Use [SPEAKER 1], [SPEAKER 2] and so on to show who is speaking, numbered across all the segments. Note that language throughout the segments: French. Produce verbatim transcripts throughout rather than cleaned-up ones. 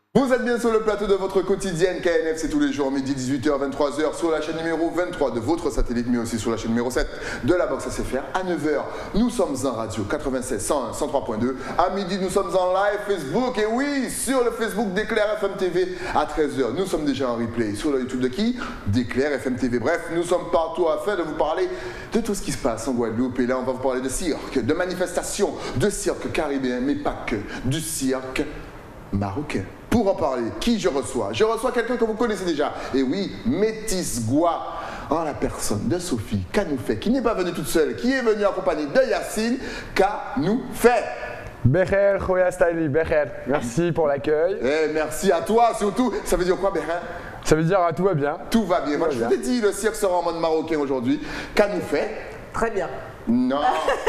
[SPEAKER 1] Vous êtes bien sur le plateau de votre quotidienne K N F, c'est tous les jours, midi dix-huit heures, vingt-trois heures, sur la chaîne numéro vingt-trois de votre satellite, mais aussi sur la chaîne numéro sept de la box A S F R. À neuf heures, nous sommes en radio quatre-vingt-seize, cent un, cent trois point deux. À midi, nous sommes en live Facebook, et oui, sur le Facebook d'Éclair F M T V. À treize heures, nous sommes déjà en replay sur le YouTube de qui? D'Éclair F M T V. Bref, nous sommes partout afin de vous parler de tout ce qui se passe en Guadeloupe. Et là, on va vous parler de cirque, de manifestations, de cirque caribéen, mais pas que, du cirque marocain. Pour en parler, qui je reçois? Je reçois quelqu'un que vous connaissez déjà. Et oui, Métis Gua, en la personne de Sophie Kanoufé, qui n'est pas venue toute seule, qui est venue en compagnie de Yacine Kanoufé.
[SPEAKER 2] Becher, Khoya Styli, Becher. Merci pour l'accueil.
[SPEAKER 1] Et merci à toi surtout. Ça veut dire quoi, Becher?
[SPEAKER 2] Ça veut dire tout va bien.
[SPEAKER 1] Tout va bien. Moi, je vous ai dit, le cirque sera en mode marocain aujourd'hui. Kanoufé.
[SPEAKER 3] Très bien.
[SPEAKER 1] Non.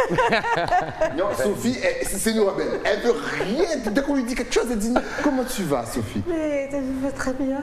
[SPEAKER 1] Non, Sophie, c'est une rebelle. Elle veut rien. Dès qu'on lui dit quelque chose, elle dit comment tu vas, Sophie?
[SPEAKER 3] Mais je vais très bien.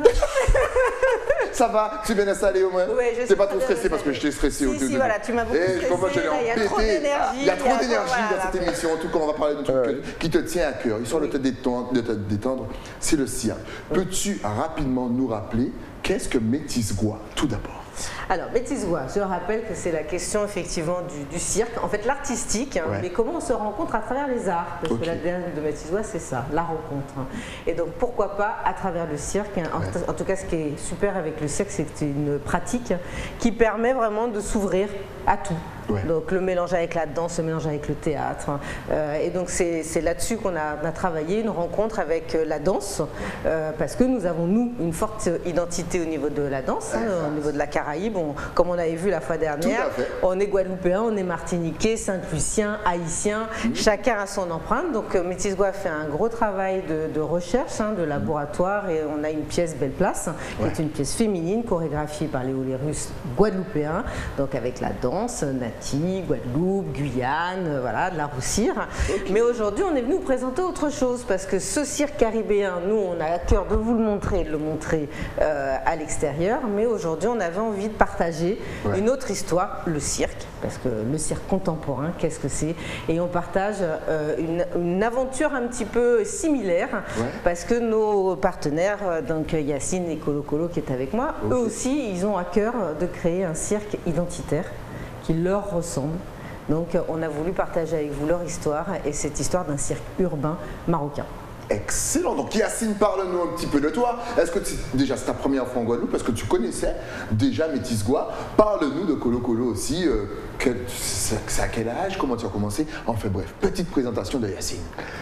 [SPEAKER 1] Ça va? Tu es bien installée au moins?
[SPEAKER 3] Oui, je suis.
[SPEAKER 1] T'es pas trop stressée parce que je t'ai stressée au
[SPEAKER 3] Si,
[SPEAKER 1] début.
[SPEAKER 3] si, voilà, tu m'as beaucoup
[SPEAKER 1] Et
[SPEAKER 3] stressée.
[SPEAKER 1] je
[SPEAKER 3] Là, il y a trop d'énergie.
[SPEAKER 1] Il y a trop d'énergie
[SPEAKER 3] voilà,
[SPEAKER 1] dans cette
[SPEAKER 3] là,
[SPEAKER 1] émission. En tout cas, on va parler d'un truc
[SPEAKER 2] Ouais.
[SPEAKER 1] qui te tient à cœur, histoire de te détendre, de te détendre. C'est le cirque. Peux-tu rapidement nous rappeler qu'est-ce que Métis Gua, tout d'abord?
[SPEAKER 3] Alors, Métis Gua, je rappelle que c'est la question effectivement du, du cirque, en fait l'artistique, hein,
[SPEAKER 1] Ouais.
[SPEAKER 3] mais comment on se rencontre à travers les arts, parce
[SPEAKER 1] Ok.
[SPEAKER 3] que la D N de Métis Gua, c'est ça, la rencontre. hein. Et donc, pourquoi pas à travers le cirque, hein. en,
[SPEAKER 1] Ouais.
[SPEAKER 3] en tout cas, ce qui est super avec le cirque, c'est que c'est une pratique qui permet vraiment de s'ouvrir à tout.
[SPEAKER 1] Ouais.
[SPEAKER 3] Donc le mélange avec la danse, le mélange avec le théâtre. hein. Euh, et donc c'est c'est là-dessus qu'on a, on a travaillé, une rencontre avec euh, la danse, euh, parce que nous avons, nous, une forte identité au niveau de la danse, hein, au niveau de la Caraïbe. On- comme on avait vu la fois dernière,
[SPEAKER 1] Tout à fait.
[SPEAKER 3] on est guadeloupéen, on est martiniquais, saint-lucien, haïtien,
[SPEAKER 1] Mhm.
[SPEAKER 3] chacun a son empreinte. Donc euh, Métis Gua fait un gros travail de, de recherche, hein, de laboratoire, et on a une pièce Belle Place, qui
[SPEAKER 1] Ouais.
[SPEAKER 3] est une pièce féminine chorégraphiée par les Russes guadeloupéens, donc avec la danse, Nati, Guadeloupe, Guyane, euh, voilà, de la Roussire. Mais aujourd'hui, on est venu vous présenter autre chose, parce que ce cirque caribéen, nous, on a à cœur de vous le montrer, de le montrer euh, à l'extérieur, mais aujourd'hui, on avait envie de partager
[SPEAKER 1] Ouais.
[SPEAKER 3] une autre histoire, le cirque, parce que le cirque contemporain, qu'est-ce que c'est? Et on partage euh, une, une aventure un petit peu similaire,
[SPEAKER 1] Ouais.
[SPEAKER 3] parce que nos partenaires, euh, donc Yacine et Colo Colo qui est avec moi,
[SPEAKER 1] Ok.
[SPEAKER 3] eux aussi, ils ont à cœur de créer un cirque identitaire qui leur ressemble. Donc on a voulu partager avec vous leur histoire, et cette histoire d'un cirque urbain marocain.
[SPEAKER 1] Excellent. Donc Yacine, parle-nous un petit peu de toi. Est-ce que c'est- déjà c'est ta première fois en Guadeloupe? Parce que tu connaissais déjà Métis Gua. Parle-nous de Colo Colo aussi. Euh, quel- c'est c'est à quel âge? Comment tu as commencé? Enfin bref, petite présentation de Yacine.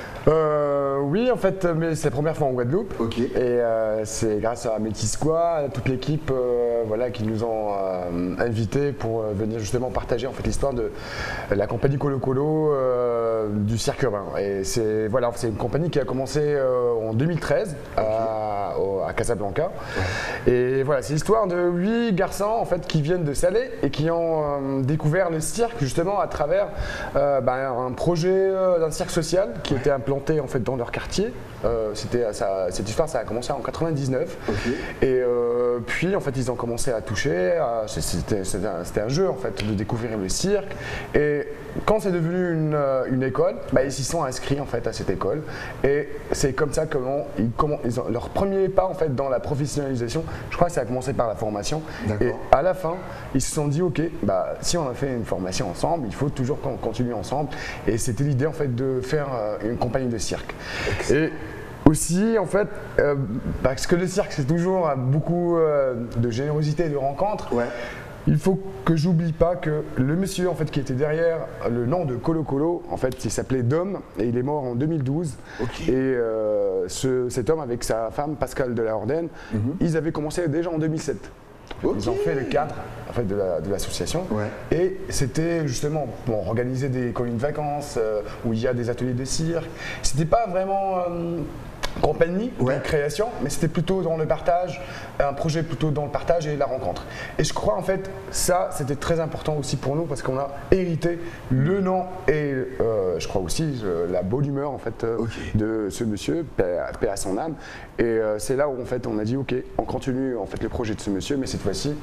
[SPEAKER 2] Euh, oui, en fait, mais c'est la première fois en Guadeloupe.
[SPEAKER 1] Ok.
[SPEAKER 2] Et euh, c'est grâce à Métis Gua, à toute l'équipe, euh, voilà, qui nous ont euh, invités pour euh, venir justement partager en fait l'histoire de la compagnie Colo Colo euh, du cirque urbain. Et c'est voilà, c'est une compagnie qui a commencé euh, en deux mille treize à, au- à Casablanca. Et voilà, c'est l'histoire de huit garçons en fait qui viennent de Salé et qui ont euh, découvert le cirque justement à travers euh, ben, un projet euh, d'un cirque social qui était implanté en fait dans leur quartier. Euh, c'était ça- cette histoire, ça a commencé en quatre-vingt-dix-neuf.
[SPEAKER 1] Ok.
[SPEAKER 2] Et euh, puis en fait ils ont commencé à toucher. à- C'était c'était un, c'était un jeu en fait de découvrir le cirque. Et quand c'est devenu une, euh, une école, bah, ils s'y sont inscrits en fait à cette école. Et c'est comme ça comment ils, comment ils ont leur premier pas en fait dans la professionnalisation. Je crois que ça a commencé par la formation.
[SPEAKER 1] D'accord.
[SPEAKER 2] Et à la fin, ils se sont dit ok, bah si on a fait une formation ensemble, il faut toujours qu'on continue ensemble. Et c'était l'idée en fait de faire euh, une compagnie de cirque. Et aussi, en fait, euh, parce que le cirque, c'est toujours euh, beaucoup euh, de générosité et de rencontres.
[SPEAKER 1] Ouais.
[SPEAKER 2] Il faut que j'oublie pas que le monsieur en fait qui était derrière le nom de Colo Colo, en fait, il s'appelait Dom et il est mort en deux mille douze.
[SPEAKER 1] Ok.
[SPEAKER 2] Et euh, ce- cet homme avec sa femme Pascal de la Hordenne, ils avaient commencé déjà en deux mille sept.
[SPEAKER 1] Ok.
[SPEAKER 2] Ils ont fait le cadre en fait, de la- de l'association.
[SPEAKER 1] Ouais.
[SPEAKER 2] Et c'était justement bon, organiser des colonies de vacances euh, où il y a des ateliers de cirque. C'était pas vraiment euh, compagnie
[SPEAKER 1] Ouais.
[SPEAKER 2] de création, mais c'était plutôt dans le partage, un projet plutôt dans le partage et la rencontre. Et je crois en fait ça c'était très important aussi pour nous parce qu'on a hérité le nom et euh, je crois aussi euh, la bonne humeur en fait euh,
[SPEAKER 1] Ok.
[SPEAKER 2] de ce monsieur, paix à, paix à son âme. Et euh, c'est là où en fait on a dit ok, on continue en fait le projet de ce monsieur, mais cette fois-ci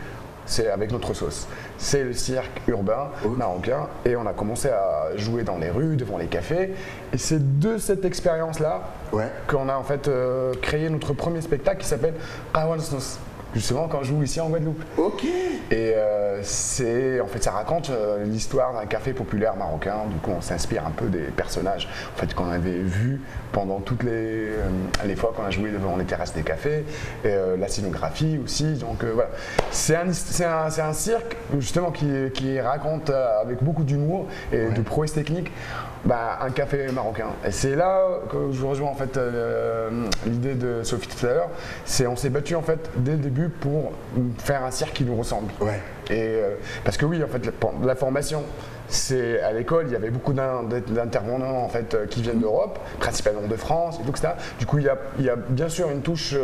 [SPEAKER 2] c'est avec notre sauce. C'est le cirque urbain marocain et on a commencé à jouer dans les rues, devant les cafés. Et c'est de cette expérience-là ouais. qu'on a en fait euh, créé notre premier spectacle qui s'appelle Qawa Nsnous. Justement quand je joue ici en Guadeloupe.
[SPEAKER 1] Ok.
[SPEAKER 2] Et euh, c'est, en fait, ça raconte euh, l'histoire d'un café populaire marocain. Du coup, on s'inspire un peu des personnages en fait, qu'on avait vus pendant toutes les, euh, les fois qu'on a joué devant les terrasses des cafés, et, euh, la scénographie aussi. Donc euh, voilà, c'est un, c'est un, c'est un cirque justement qui, qui raconte euh, avec beaucoup d'humour et ouais. de prouesse technique. Bah, un café marocain. Et c'est là que je rejoins en fait euh, l'idée de Sophie tout à l'heure. C'est on s'est battu en fait dès le début pour faire un cirque qui nous ressemble. Ouais. Et euh, parce que oui en fait la, la formation. C'est à l'école, il y avait beaucoup d'intervenants en fait qui viennent d'Europe, principalement de France et tout ça. Du coup, il y a, il y a bien sûr une touche,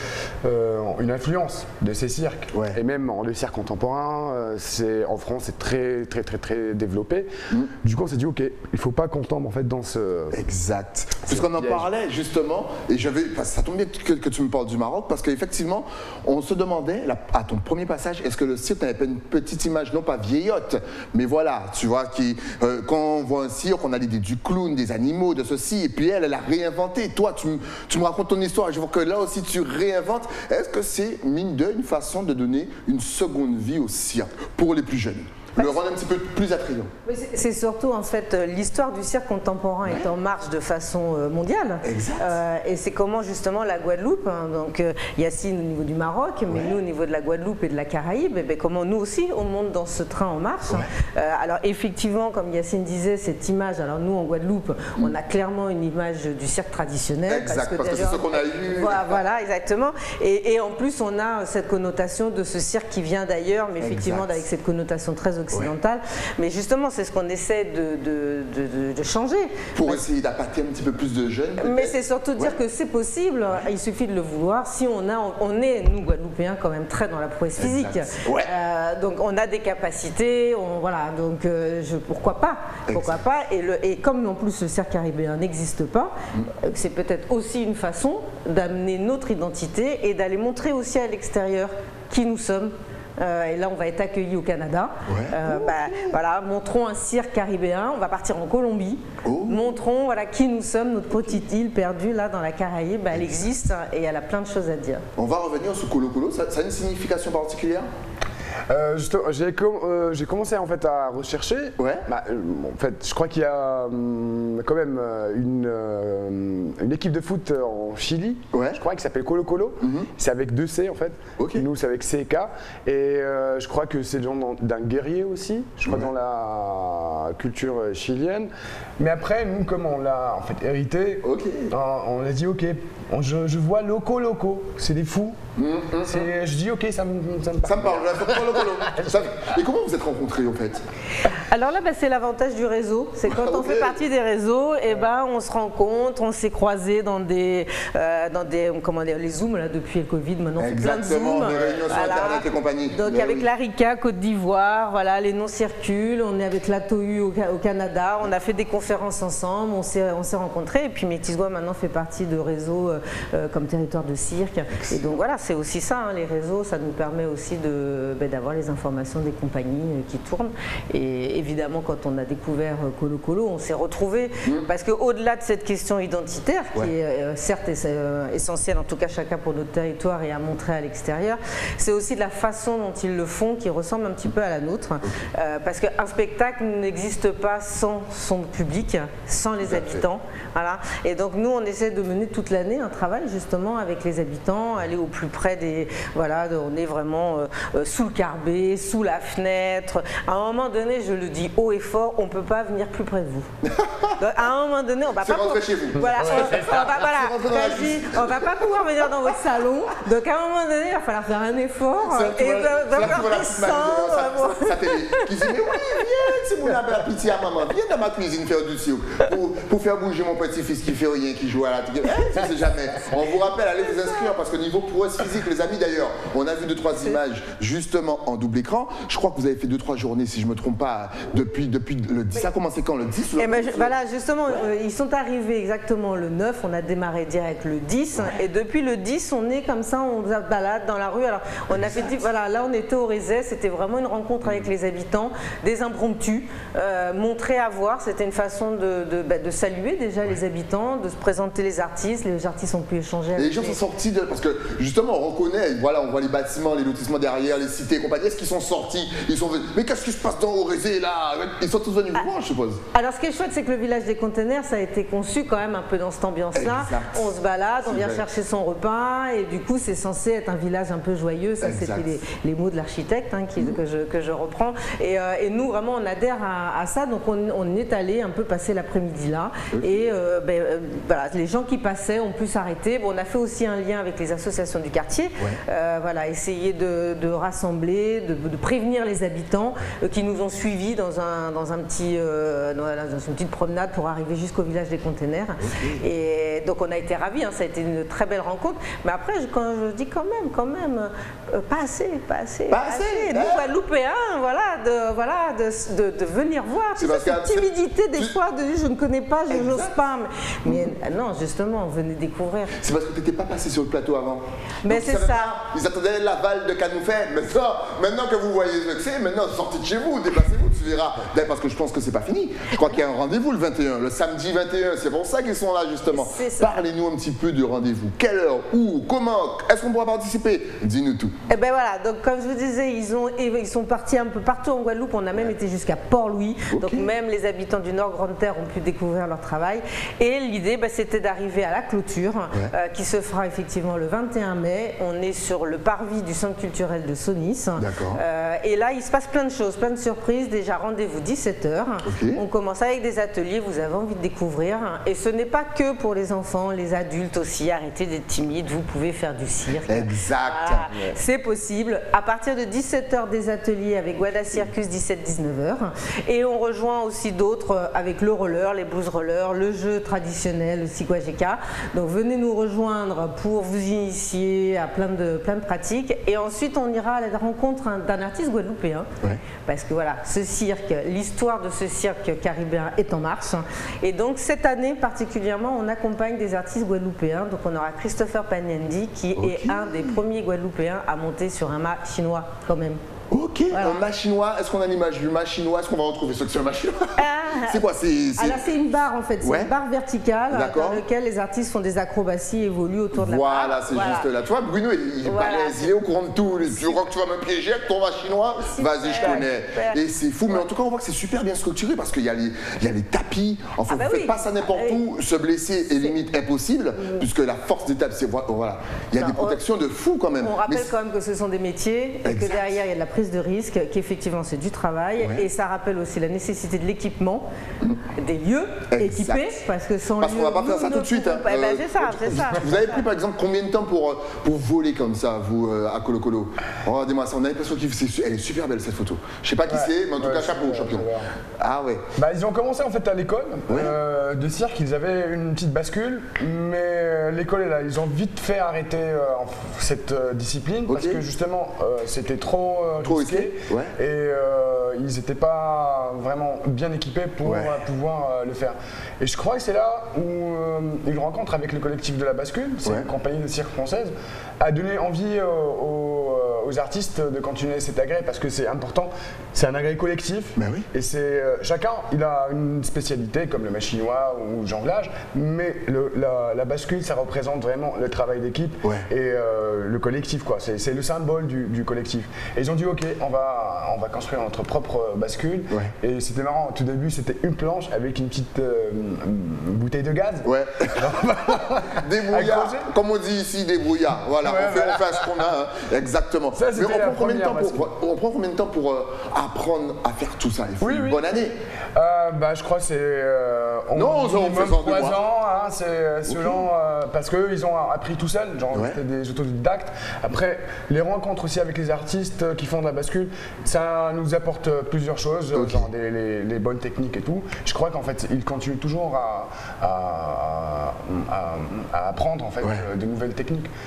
[SPEAKER 2] euh, une influence de ces cirques. Ouais. Et même le cirque contemporain, euh, c'est en France, c'est très très très très développé. Mmh. Du coup, on s'est dit ok, il faut pas qu'on tombe en fait dans ce.
[SPEAKER 1] Exact. Puisqu'on en parlait justement, et j'avais, ça tombe bien que, que tu me parles du Maroc, parce qu'effectivement, on se demandait là, à ton premier passage, est-ce que le cirque n'avait pas une petite image, non pas vieillotte, mais voilà, tu vois. Qui, euh, quand on voit un cirque, on a l'idée du clown, des animaux, de ceci, et puis elle, elle a réinventé. Toi, tu, tu me racontes ton histoire, je vois que là aussi tu réinventes. Est-ce que c'est, mine de, une façon de donner une seconde vie au cirque pour les plus jeunes ? Le rendre un petit peu plus attrayant.
[SPEAKER 3] C'est surtout en fait l'histoire du cirque contemporain ouais. est en marche de façon mondiale. Exact. Euh, et c'est comment justement la Guadeloupe, hein, donc euh, Yacine au niveau du Maroc, mais ouais. nous au niveau de la Guadeloupe et de la Caraïbe, et bien, comment nous aussi on monte dans ce train en marche. Ouais. Euh, alors effectivement, comme Yacine disait, cette image, alors nous en Guadeloupe, mm. on a clairement une image du cirque traditionnel.
[SPEAKER 1] Exact, parce que, parce que c'est ce qu'on a eu.
[SPEAKER 3] Voilà, voilà exactement. Et, et en plus on a cette connotation de ce cirque qui vient d'ailleurs, mais effectivement exact. Avec cette connotation très occidentale. Ouais. Mais justement, c'est ce qu'on essaie de, de, de, de changer.
[SPEAKER 1] Pour Parce... essayer d'appâter un petit peu plus de jeunes.
[SPEAKER 3] Mais c'est surtout dire ouais. que c'est possible, ouais. il suffit de le vouloir. Si on a, on est, nous Guadeloupéens, quand même très dans la prouesse physique. Ouais. Euh, donc on a des capacités, on, voilà, donc euh, je, pourquoi pas Pourquoi exact. pas et, le, et comme en plus le cirque caribéen n'existe pas, mm. euh, c'est peut-être aussi une façon d'amener notre identité et d'aller montrer aussi à l'extérieur qui nous sommes. Euh, et là, on va être accueillis au Canada. Ouais. Euh, bah, voilà, montrons un cirque caribéen. On va partir en Colombie. Oh. Montrons voilà, qui nous sommes, notre petite île perdue là dans la Caraïbe. Bah, elle existe et elle a plein de choses à dire.
[SPEAKER 1] On va revenir sur Colo Colo. Ça, ça a une signification particulière ?
[SPEAKER 2] Euh, j'ai com euh, commencé en fait à rechercher. Ouais. Bah, euh, en fait, je crois qu'il y a euh, quand même une, euh, une équipe de foot en Chili. Ouais. Je crois qui s'appelle Colo Colo. Mm-hmm. C'est avec deux C en fait. Okay. Nous c'est avec C K. Et euh, je crois que c'est le genre d'un guerrier aussi. Je crois ouais. dans la culture chilienne. Mais après, nous comme on l'a en fait hérité, okay. on, on a dit ok. On, je, je vois loco loco. C'est des fous. Mm-hmm. Je dis ok, ça me, ça me parle.
[SPEAKER 1] Ça me parle. Et comment vous êtes rencontrés en fait?
[SPEAKER 3] Alors là, bah, c'est l'avantage du réseau. C'est quand on fait partie des réseaux, et ben on se rencontre, on s'est croisés dans des, euh, dans des, comment dire, les Zooms là depuis le Covid. Maintenant, on fait plein de Zooms.
[SPEAKER 1] Des réunions sur Internet et compagnie.
[SPEAKER 3] Donc mais avec oui. l'Arica Côte d'Ivoire, voilà, les noms circulent. On est avec la T O U au, au Canada. On a fait des conférences ensemble. On s'est, on s'est rencontrés. Et puis Métis Gwa maintenant fait partie de réseaux euh, comme territoire de cirque. Et donc voilà, c'est aussi ça. Hein, les réseaux, ça nous permet aussi de ben, d'avoir les informations des compagnies qui tournent. Et évidemment, quand on a découvert Colo Colo, on s'est retrouvés mmh. parce qu'au-delà de cette question identitaire, qui ouais. est euh, certes euh, essentielle, en tout cas chacun pour notre territoire et à montrer à l'extérieur, c'est aussi de la façon dont ils le font qui ressemble un petit peu à la nôtre. Okay. Euh, parce qu'un spectacle n'existe pas sans son public, sans les habitants. Voilà. Et donc nous, on essaie de mener toute l'année un travail justement avec les habitants, aller au plus près des... Voilà, on est vraiment euh, sous le carbet, sous la fenêtre. À un moment donné, je le dis haut et fort, on ne peut pas venir plus près de vous. Donc, à un moment donné, on va pas
[SPEAKER 1] rentrer chez vous.
[SPEAKER 3] Voilà, ouais, on, on, va, voilà dit, on va pas pouvoir venir dans votre salon. Donc à un moment donné, il va falloir faire un effort. Et
[SPEAKER 1] encore descendre. Ça télé qui dit mais oui, viens, c'est mon la pitié à maman, viens dans ma cuisine faire du cirque pour, pour faire bouger mon petit-fils qui fait rien, qui joue à la télé. Eh, c'est jamais. On vous rappelle, allez vous inscrire parce que niveau prouesse physique, les amis. D'ailleurs, on a vu deux trois images justement en double écran. Je crois que vous avez fait deux trois journées, si je me trompe pas, depuis depuis le dix. Ça a commencé quand, le dix?
[SPEAKER 3] Eh ben, je, voilà, justement, euh, ils sont arrivés exactement le neuf. On a démarré direct le dix, ouais. Et depuis le dix, on est comme ça, on se balade dans la rue. Alors, on a fait, voilà, là, on était au Rézet. C'était vraiment une rencontre avec les habitants, des impromptus, euh, montrés à voir. C'était une façon de, de, bah, de saluer déjà les habitants, de se présenter les artistes. Les artistes ont pu échanger.
[SPEAKER 1] Et les gens les... sont sortis de, parce que justement, on reconnaît, voilà, on voit les bâtiments, les lotissements derrière, les cités et compagnie. Est-ce qu'ils sont sortis? Ils sont venus. Mais qu'est-ce qui se passe dans au Rézet là? Ils sont tous venus vous voir, je suppose.
[SPEAKER 3] Alors, ce qui est chouette, c'est que le village des containers, ça a été conçu quand même un peu dans cette ambiance-là. On se balade, on vient chercher son repas, et du coup, c'est censé être un village un peu joyeux. Ça, c'était les, les mots de l'architecte hein, mmh. que, je, que je reprends. Et, euh, et nous, vraiment, on adhère à, à ça. Donc, on, on est allé un peu passer l'après-midi là. Okay. Et euh, ben, euh, voilà, les gens qui passaient ont pu s'arrêter. Bon, on a fait aussi un lien avec les associations du quartier. Ouais. Euh, voilà, essayer de, de rassembler, de, de prévenir les habitants euh, qui nous ont suivis dans un, dans un petit, euh, dans, dans une petite promenade pour arriver jusqu'au village des containers. Okay. Et donc, on a été ravis. Hein, ça a été une très belle rencontre. Mais après, je, quand je dis quand même, quand même, euh, pas assez, pas assez,
[SPEAKER 1] pas assez. assez.
[SPEAKER 3] Nous, Guadeloupéens, voilà, de, voilà, de, de, de venir voir. C'est cette timidité des fois de je ne connais pas, je n'ose pas. Mais, mais non, justement, venez découvrir.
[SPEAKER 1] C'est parce que tu n'étais pas passé sur le plateau avant.
[SPEAKER 3] Mais c'est ça. Pas,
[SPEAKER 1] ils attendaient l'aval de Canoufet. Maintenant, maintenant que vous voyez ce que c'est, maintenant sortez de chez vous, déplacez-vous, tu verras. D'ailleurs, parce que je pense que c'est pas fini. Je crois qu'il y a un rendez-vous le vingt et un, le samedi vingt et un. C'est pour ça qu'ils sont là justement. Parlez-nous un petit peu du rendez-vous. Quelle heure, où, comment, est-ce qu'on pourra participer? Dis-nous tout.
[SPEAKER 3] Eh ben voilà. Donc comme je vous disais, ils ont, ils sont partis un peu partout en Guadeloupe. On a même ouais. été jusqu'à Port-Louis. Okay. Donc même les habitants du Nord Grande Terre ont pu découvrir leur travail. Et l'idée, bah, c'était d'arriver à la clôture, ouais. euh, qui se fera effectivement le vingt et un mai. On est sur le parvis du centre culturel de Sonis. Euh, et là, il se passe plein de choses, plein de surprises. Déjà, rendez-vous dix-sept heures. Okay. On commence avec des ateliers, vous avez envie de découvrir. Et ce n'est pas que pour les enfants, les adultes aussi. Arrêtez d'être timide, vous pouvez faire du cirque.
[SPEAKER 1] Exact.
[SPEAKER 3] Voilà, yeah. C'est possible. À partir de dix-sept heures, des ateliers avec Guada Circus, dix-sept à dix-neuf heures. Et on rejoint aussi d'autres avec le roller, les blues rollers, le jeu traditionnel, le Sigwajeka. Donc venez nous rejoindre pour vous initier à plein de, plein de pratiques. Et ensuite, on ira à la rencontre d'un artiste guadeloupéen. Ouais. Parce que voilà, ce cirque, l'histoire de ce cirque caribéen est en marche. Et donc cette année particulièrement, on accompagne des artistes guadeloupéens. Donc on aura Christopher Pagnendi qui okay. est un des premiers guadeloupéens à monter sur un mât chinois quand même.
[SPEAKER 1] Ok, voilà. Un mât chinois, est-ce qu'on a l'image du mât chinois? Est-ce qu'on va retrouver ce que c'est un mât chinois? ah, C'est quoi?
[SPEAKER 3] Alors c'est une barre en fait, c'est ouais. une barre verticale dans laquelle les artistes font des acrobaties et évoluent autour de la
[SPEAKER 1] voilà,
[SPEAKER 3] barre.
[SPEAKER 1] C'est voilà, c'est juste là. Tu vois, Bruno, il, il, voilà. balèze, il est au courant de tout. Je crois que tu vas me piéger avec ton mât chinois. Vas-y, je connais. Super. Et c'est fou, mais en tout cas, on voit que c'est super bien structuré parce qu'il y, y a les tapis. Enfin, ah bah vous ne oui. faites pas ça n'importe ah où. Oui. Se blesser est limite impossible mmh. puisque la force des tapis, c'est voilà. Il y a non, des protections on, de fou quand même.
[SPEAKER 3] On rappelle quand même que ce sont des métiers et que derrière, il y a de la prise de risque. Effectivement, c'est du travail ouais. et ça rappelle aussi la nécessité de l'équipement, des lieux exact. équipés, parce que sans
[SPEAKER 1] parce qu'on va pas faire ça tout de suite. Hein.
[SPEAKER 3] Bah, euh, bah, c'est ça, c'est ça.
[SPEAKER 1] Vous avez pris par exemple combien de temps pour, pour voler comme ça, vous, euh, à Colo Colo? Regardez-moi ça, on a l'impression qu'elle est super belle cette photo. Je sais pas qui ouais. c'est, mais en tout ouais, cas chapeau, champion. Ah ouais.
[SPEAKER 2] Bah, ils ont commencé en fait à l'école ouais. euh, de cirque, ils avaient une petite bascule, mais l'école est là, ils ont vite fait arrêter euh, cette euh, discipline okay. parce que justement euh, c'était trop, euh,
[SPEAKER 1] trop
[SPEAKER 2] risqué.
[SPEAKER 1] risqué. Ouais.
[SPEAKER 2] Et euh, ils n'étaient pas vraiment bien équipés pour ouais. euh, pouvoir euh, le faire. Et je crois que c'est là où euh, une rencontre avec le collectif de la bascule, c'est ouais. une compagnie de cirque française, a donné envie euh, aux, aux artistes de continuer cet agrès parce que c'est important. C'est un agrès collectif
[SPEAKER 1] ben oui.
[SPEAKER 2] et c'est euh, chacun il a une spécialité comme le mât chinois ou le jonglage, mais le, la, la bascule ça représente vraiment le travail d'équipe
[SPEAKER 1] ouais.
[SPEAKER 2] et euh, le collectif quoi. C'est le symbole du, du collectif. Et ils ont dit ok, on va on va construire notre propre bascule. Ouais. Et c'était marrant, au tout début c'était une planche avec une petite euh, bouteille de gaz.
[SPEAKER 1] Ouais. Des brouillards, comme on dit ici, des brouillards. Voilà, ouais, on, fait, voilà. on fait ce qu'on a, hein. Exactement. Ça, mais on prend, combien de temps pour, on prend combien de temps pour euh, apprendre à faire tout ça? Il faut oui, une oui. bonne année.
[SPEAKER 2] Euh, bah, je crois que c'est euh,
[SPEAKER 1] non, on fait
[SPEAKER 2] trois ans, hein, c'est selon euh, parce qu'eux ils ont appris tout seuls, genre ouais. c'était des autodidactes. Après les rencontres aussi avec les artistes qui font de la bascule, ça nous apporte plusieurs choses, okay. genre des, les, les bonnes techniques et tout. Je crois qu'en fait ils continuent toujours à, à, à, à apprendre en fait ouais. de nouvelles techniques.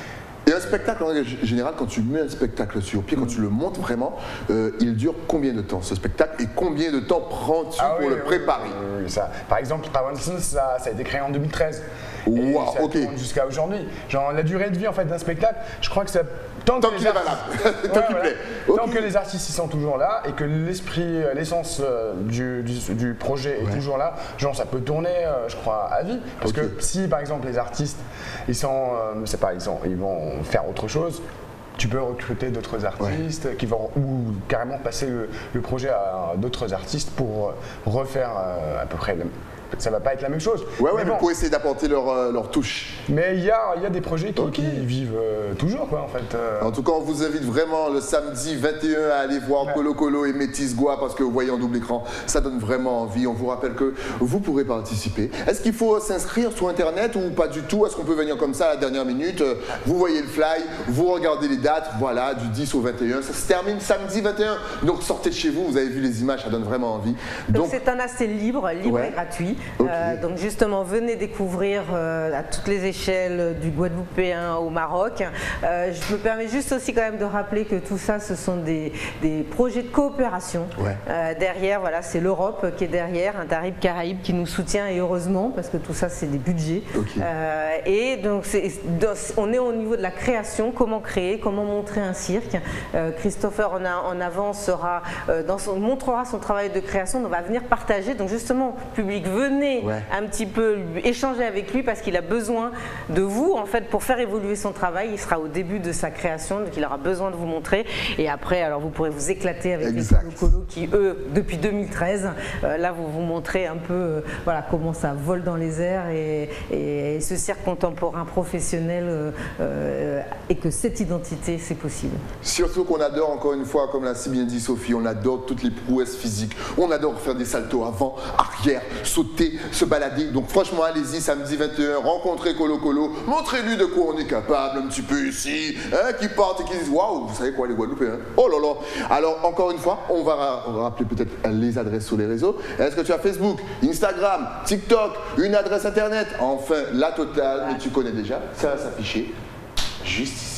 [SPEAKER 1] Et un spectacle, en général, quand tu mets un spectacle sur pied, quand tu le montes vraiment, euh, il dure combien de temps ce spectacle et combien de temps prends-tu
[SPEAKER 2] Ah
[SPEAKER 1] pour
[SPEAKER 2] oui,
[SPEAKER 1] le
[SPEAKER 2] oui,
[SPEAKER 1] préparer?
[SPEAKER 2] oui, oui, ça. Par exemple, Travanson, ça, ça a été créé en deux mille treize.
[SPEAKER 1] Wow,
[SPEAKER 2] et ça
[SPEAKER 1] ok.
[SPEAKER 2] tourne jusqu'à aujourd'hui. Genre la durée de vie en fait d'un spectacle, je crois que ça tant,
[SPEAKER 1] Tant
[SPEAKER 2] que
[SPEAKER 1] qu'il
[SPEAKER 2] les
[SPEAKER 1] est valable,
[SPEAKER 2] artistes-
[SPEAKER 1] tant
[SPEAKER 2] Ouais,
[SPEAKER 1] qu'il
[SPEAKER 2] voilà.
[SPEAKER 1] plaît.
[SPEAKER 2] Tant
[SPEAKER 1] Ok.
[SPEAKER 2] que les artistes ils sont toujours là et que l'esprit, euh, l'essence euh, du, du- du projet est
[SPEAKER 1] Ouais.
[SPEAKER 2] toujours là, genre ça peut tourner, euh, je crois, à vie. Parce
[SPEAKER 1] Ok.
[SPEAKER 2] que si par exemple les artistes, ils sont, euh, je sais pas, ils sont, ils vont faire autre chose. Tu peux recruter d'autres artistes qui vont ou carrément passer le, le projet à d'autres artistes pour euh, refaire euh, à peu près. le- Ça va pas être la même chose.
[SPEAKER 1] Ouais, ouais,
[SPEAKER 2] Mais
[SPEAKER 1] mais
[SPEAKER 2] bon.
[SPEAKER 1] pour essayer d'apporter leur, euh, leur touche.
[SPEAKER 2] Mais il y a, il y a des projets qui,
[SPEAKER 1] Ok.
[SPEAKER 2] qui vivent euh, toujours, quoi, en fait. euh.
[SPEAKER 1] En tout cas, on vous invite vraiment le samedi vingt et un à aller voir
[SPEAKER 2] Ouais.
[SPEAKER 1] Colo Colo et Métis Gua parce que vous voyez en double écran, ça donne vraiment envie. On vous rappelle que vous pourrez participer. Est-ce qu'il faut s'inscrire sur Internet ou pas du tout? Est-ce qu'on peut venir comme ça à la dernière minute? Vous voyez le fly, vous regardez les dates, voilà, du dix au vingt et un. Ça se termine samedi vingt et un. Donc sortez de chez vous, vous avez vu les images, ça donne vraiment envie.
[SPEAKER 3] Donc
[SPEAKER 1] Donc,
[SPEAKER 3] c'est un assez libre, libre
[SPEAKER 1] Ouais.
[SPEAKER 3] et gratuit.
[SPEAKER 1] Ok.
[SPEAKER 3] Euh, donc justement, venez découvrir euh, à toutes les échelles du Guadeloupéen au Maroc. Euh, je me permets juste aussi quand même de rappeler que tout ça, ce sont des, des projets de coopération.
[SPEAKER 1] Ouais.
[SPEAKER 3] Euh, derrière, voilà, c'est l'Europe qui est derrière, un Tarif Caraïbe qui nous soutient et heureusement parce que tout ça, c'est des budgets.
[SPEAKER 1] Ok.
[SPEAKER 3] Euh, et donc c'est- dans- on est au niveau de la création, comment créer, comment montrer un cirque. Euh, Christopher en, a- en avant sera euh, dans son, montrera son travail de création, on va venir partager. Donc justement, public, venez
[SPEAKER 1] Ouais.
[SPEAKER 3] un petit peu lui- échanger avec lui parce qu'il a besoin de vous en fait pour faire évoluer son travail. Il sera au début de sa création, donc il aura besoin de vous montrer. Et après, alors vous pourrez vous éclater avec
[SPEAKER 1] Exact.
[SPEAKER 3] les Colo Colo qui eux, depuis deux mille treize, euh, là vous vous montrez un peu euh, voilà comment ça vole dans les airs et, et- et ce cirque contemporain professionnel euh, euh, et que cette identité c'est possible.
[SPEAKER 1] surtout qu'on adore, encore une fois, comme l'a si bien dit Sophie, on adore toutes les prouesses physiques. On adore faire des saltos avant, arrière, sauter, se balader. Donc franchement, allez-y, samedi vingt et un, rencontrez Colo Colo, montrez-lui de quoi on est capable un petit peu ici, hein, qui partent et qui disent waouh, vous savez quoi les Guadeloupéens, hein? Oh là là. Alors encore une fois, on va ra- on va rappeler peut-être les adresses sur les réseaux. Est-ce que tu as Facebook, Instagram, TikTok, une adresse internet? Enfin, la totale, mais tu connais déjà, ça va s'afficher juste ici.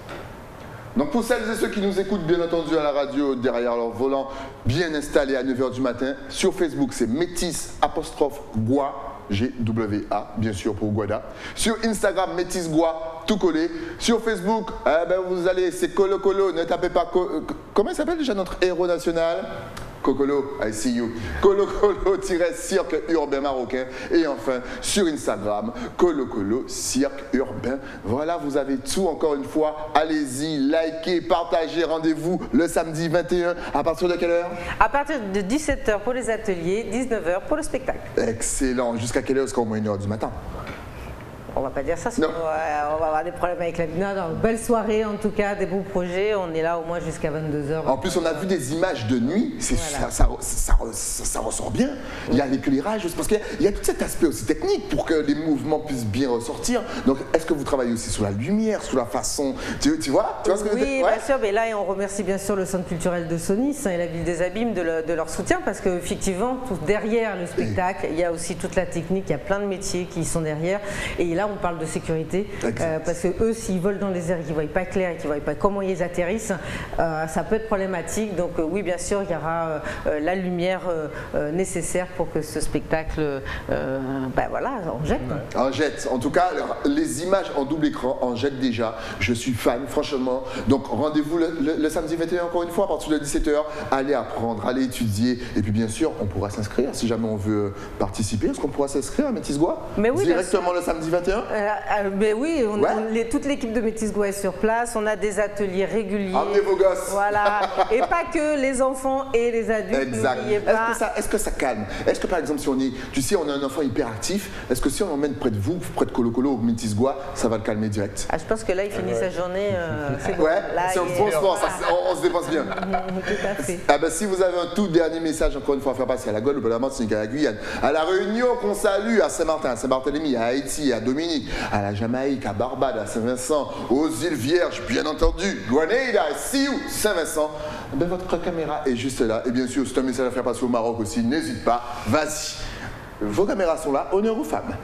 [SPEAKER 1] Donc pour celles et ceux qui nous écoutent bien entendu à la radio derrière leur volant, bien installés à neuf heures du matin, sur Facebook c'est Métis apostrophe Gua, G W A, bien sûr pour Guada. Sur Instagram Métis Gua, tout collé. Sur Facebook, eh ben vous allez, c'est Colo Colo, ne tapez pas, Co- euh, comment il s'appelle déjà notre héros national? Cocolo, I see you. Colo Colo-cirque urbain marocain. Et enfin, sur Instagram, Colo Colo cirque urbain. Voilà, vous avez tout encore une fois. Allez-y, likez, partagez. Rendez-vous le samedi vingt et un. À partir de quelle heure?
[SPEAKER 3] À partir de dix-sept heures pour les ateliers, dix-neuf heures pour le spectacle.
[SPEAKER 1] Excellent. Jusqu'à quelle heure? Jusqu'à au moins une heure du matin.
[SPEAKER 3] On va pas dire ça, sinon
[SPEAKER 1] Non.
[SPEAKER 3] on va, on va avoir des problèmes avec la non, non, belle soirée en tout cas, des beaux projets. On est là au moins jusqu'à vingt-deux heures.
[SPEAKER 1] En plus, on a vu des images de nuit, c'est
[SPEAKER 3] Voilà.
[SPEAKER 1] ça, ça, ça, ça- ça ressort bien. Il y a l'éclairage, parce qu'il y a- il y a tout cet aspect aussi technique pour que les mouvements puissent bien ressortir. Donc, est-ce que vous travaillez aussi sur la lumière, sur la façon, tu, tu vois, tu vois ce que je veux
[SPEAKER 3] Oui,
[SPEAKER 1] dire? Ouais.
[SPEAKER 3] bien sûr, mais là, et on remercie bien sûr le Centre culturel de Sonis hein, et la ville des Abîmes de, le- de leur soutien parce qu'effectivement, derrière le spectacle, il y a aussi toute la technique, il y a plein de métiers qui sont derrière. Et là, on parle de sécurité euh, parce que eux, s'ils volent dans les airs et qu'ils ne voient pas clair et qu'ils ne voient pas comment ils atterrissent, euh, ça peut être problématique. Donc, euh, oui, bien sûr, il y aura euh, euh, la lumière euh, euh, nécessaire pour que ce spectacle, euh, ben voilà, on jette.
[SPEAKER 1] En jette. En tout cas, les images en double écran en jettent déjà. Je suis fan, franchement. Donc, rendez-vous le, le- le samedi vingt et un, encore une fois, à partir de dix-sept heures. Allez apprendre, allez étudier. Et puis, bien sûr, on pourra s'inscrire si jamais on veut participer. Est-ce qu'on pourra s'inscrire à Métis Gua?
[SPEAKER 3] Mais oui, bien
[SPEAKER 1] directement le samedi vingt et un?
[SPEAKER 3] Euh, euh, ben oui, on,
[SPEAKER 1] Ouais.
[SPEAKER 3] on- les- toute l'équipe de Métis Gua est sur place, on a des ateliers réguliers.
[SPEAKER 1] Amenez vos gosses.
[SPEAKER 3] Voilà, et pas que les enfants et les adultes,
[SPEAKER 1] Exact.
[SPEAKER 3] n'oubliez
[SPEAKER 1] Est-ce
[SPEAKER 3] pas.
[SPEAKER 1] que, ça, est-ce que ça calme? Est-ce que par exemple, si on est, tu sais, on a un enfant hyperactif, est-ce que si on l'emmène près de vous, près de Colo Colo ou Métis Gua, ça va le calmer direct?
[SPEAKER 3] Ah, je pense que là, il finit sa journée, euh, c'est bon.
[SPEAKER 1] Ouais,
[SPEAKER 3] Là,
[SPEAKER 1] c'est un
[SPEAKER 3] il est-
[SPEAKER 1] bon sport, ça,
[SPEAKER 3] voilà.
[SPEAKER 1] c'est- on, on se dépense bien.
[SPEAKER 3] Tout à fait.
[SPEAKER 1] Ah ben, si vous avez un tout dernier message, encore une fois, à faire passer à la Guadeloupe, à la Martinique, à la Guyane, à la Réunion qu'on salue, à Saint-Martin, à Saint-Barthélemy, à Haïti, à Dominique, à la Jamaïque, à Barbade, à Saint-Vincent, aux îles Vierges, bien entendu, Grenada, See you, Saint-Vincent, ben, votre caméra est juste là. Et bien sûr, c'est un message à faire passer au Maroc aussi, n'hésite pas, vas-y. Vos caméras sont là, honneur aux femmes.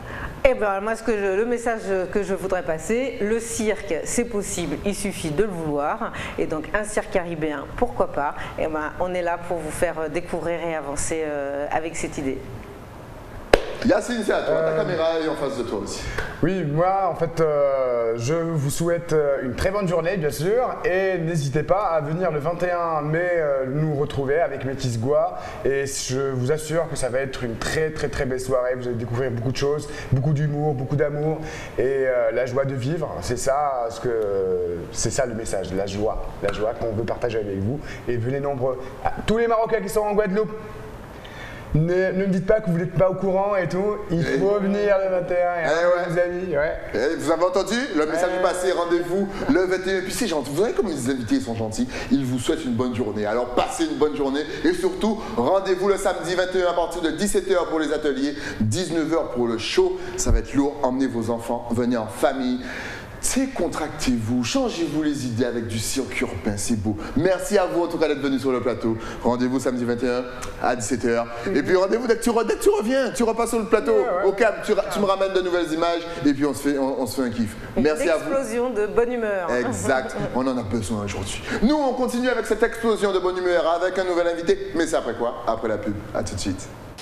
[SPEAKER 3] Eh bien, moi, ce que je, le message que je voudrais passer, le cirque, c'est possible, il suffit de le vouloir. Et donc, un cirque caribéen, pourquoi pas? Eh ben, on est là pour vous faire découvrir et avancer euh, avec cette idée.
[SPEAKER 1] Yacine, c'est à toi,
[SPEAKER 2] Euh,
[SPEAKER 1] ta caméra est en face de toi aussi.
[SPEAKER 2] Oui, moi en fait euh, je vous souhaite euh, une très bonne journée bien sûr et n'hésitez pas à venir le vingt et un mai euh, nous retrouver avec Métis Gua et je vous assure que ça va être une très très très belle soirée, vous allez découvrir beaucoup de choses, beaucoup d'humour, beaucoup d'amour et euh, la joie de vivre, c'est ça ce que c'est ça le message, la joie, la joie qu'on veut partager avec vous et venez nombreux. Ah, tous les Marocains qui sont en Guadeloupe, Ne, ne me dites pas que vous n'êtes pas au courant et tout, il faut venir le vingt et un et
[SPEAKER 1] Eh ouais.
[SPEAKER 2] vos amis, ouais.
[SPEAKER 1] Eh, vous avez entendu le message
[SPEAKER 2] Ouais.
[SPEAKER 1] est passé, rendez-vous le vingt et un. Et puis c'est gentil, vous voyez comme les invités sont gentils, ils vous souhaitent une bonne journée. Alors passez une bonne journée et surtout rendez-vous le samedi vingt et un à partir de dix-sept heures pour les ateliers, dix-neuf heures pour le show. Ça va être lourd, emmenez vos enfants, venez en famille. C'est contractez-vous, changez-vous les idées avec du cirque urbain, c'est beau. Merci à vous en tout cas d'être venus sur le plateau. Rendez-vous samedi vingt et un à dix-sept heures. Et puis rendez-vous dès que tu, re, dès que tu reviens, tu repasses sur le plateau,
[SPEAKER 2] Ouais, ouais.
[SPEAKER 1] au calme, tu, ra- tu me ramènes de nouvelles images et puis on se fait, on, on se fait un kiff. Merci
[SPEAKER 3] Une
[SPEAKER 1] à vous.
[SPEAKER 3] explosion de bonne humeur.
[SPEAKER 1] Exact, on en a besoin aujourd'hui. Nous, on continue avec cette explosion de bonne humeur avec un nouvel invité, mais c'est après quoi? Après la pub. À tout de suite.